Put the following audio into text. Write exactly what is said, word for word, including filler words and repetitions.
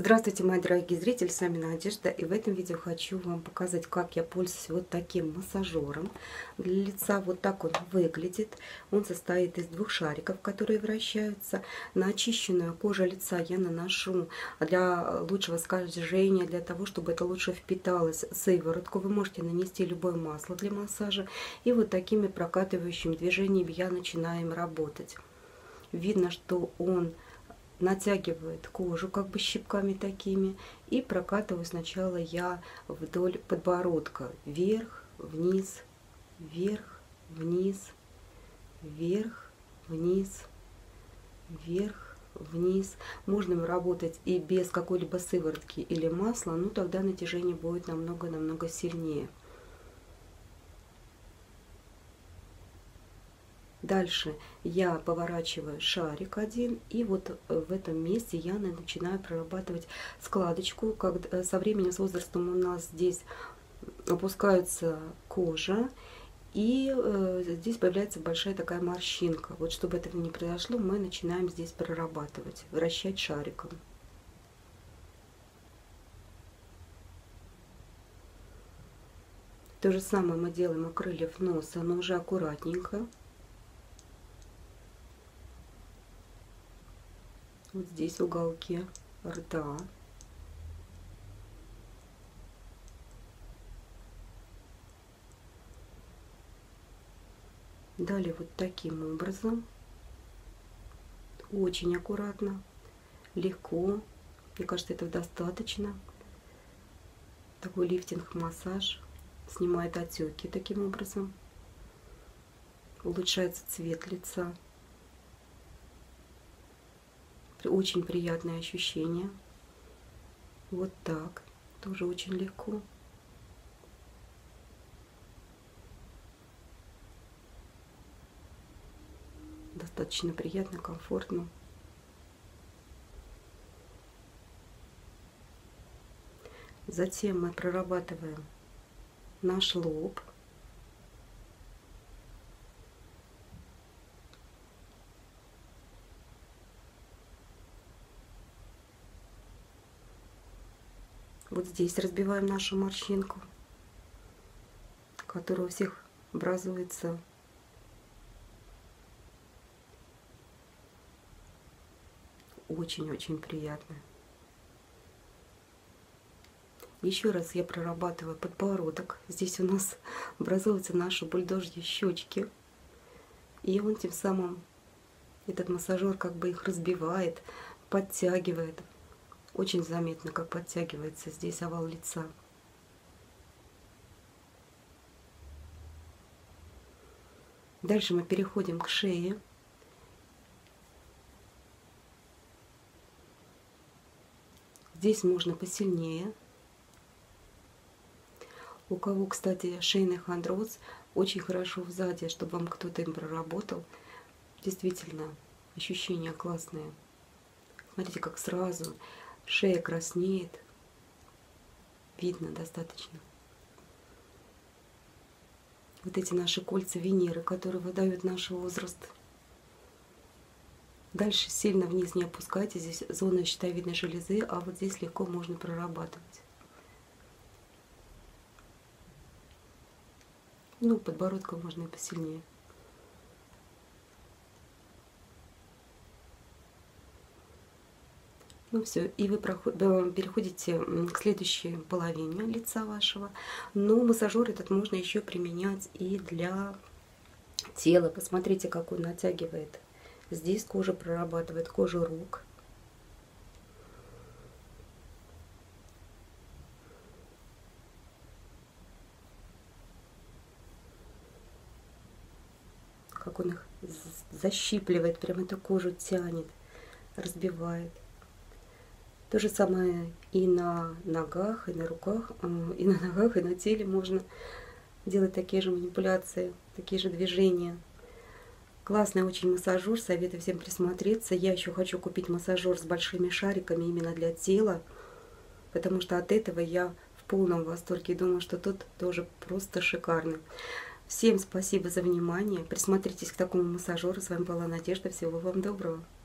Здравствуйте, мои дорогие зрители, с вами Надежда, и в этом видео хочу вам показать, как я пользуюсь вот таким массажером для лица. Вот так он выглядит. Он состоит из двух шариков, которые вращаются. На очищенную кожу лица я наношу для лучшего скольжения, для того, чтобы это лучше впиталось, сыворотку. Вы можете нанести любое масло для массажа, и вот такими прокатывающими движениями я начинаю им работать. Видно, что он натягивает кожу как бы щипками такими, и прокатываю сначала я вдоль подбородка, вверх, вниз, вверх, вниз, вверх, вниз, вверх, вниз. Можно работать и без какой-либо сыворотки или масла, но тогда натяжение будет намного-намного сильнее. Дальше я поворачиваю шарик один, и вот в этом месте я начинаю прорабатывать складочку. Как со временем, с возрастом у нас здесь опускается кожа, и э, здесь появляется большая такая морщинка. Вот чтобы этого не произошло, мы начинаем здесь прорабатывать, вращать шариком. То же самое мы делаем у крыльев носа, но уже аккуратненько. Вот здесь в уголке рта. Далее вот таким образом. Очень аккуратно, легко. Мне кажется, этого достаточно. Такой лифтинг-массаж снимает отеки таким образом. Улучшается цвет лица. Очень приятное ощущение. Вот так. Тоже очень легко. Достаточно приятно, комфортно. Затем мы прорабатываем наш лоб. Вот здесь разбиваем нашу морщинку, которая у всех образуется. Очень-очень приятно. Еще раз я прорабатываю подбородок. Здесь у нас образуются наши бульдожьи щечки. И он тем самым, этот массажер как бы их разбивает, подтягивает. Очень заметно, как подтягивается здесь овал лица. Дальше мы переходим к шее. Здесь можно посильнее. У кого, кстати, шейный хондроз, очень хорошо сзади, чтобы вам кто-то им проработал. Действительно, ощущения классные. Смотрите, как сразу шея краснеет. Видно достаточно. Вот эти наши кольца Венеры, которые выдают наш возраст. Дальше сильно вниз не опускайте. Здесь зона щитовидной железы, а вот здесь легко можно прорабатывать. Ну, подбородком можно и посильнее. Ну все, и вы переходите к следующей половине лица вашего. Но массажер этот можно еще применять и для тела. Посмотрите, как он натягивает. Здесь кожа прорабатывает, кожу рук. Как он их защипливает, прям эту кожу тянет, разбивает. То же самое и на ногах, и на руках, и на ногах, и на теле можно делать такие же манипуляции, такие же движения. Классный очень массажер, советую всем присмотреться. Я еще хочу купить массажер с большими шариками именно для тела, потому что от этого я в полном восторге. Думаю, что тот тоже просто шикарный. Всем спасибо за внимание. Присмотритесь к такому массажеру. С вами была Надежда. Всего вам доброго.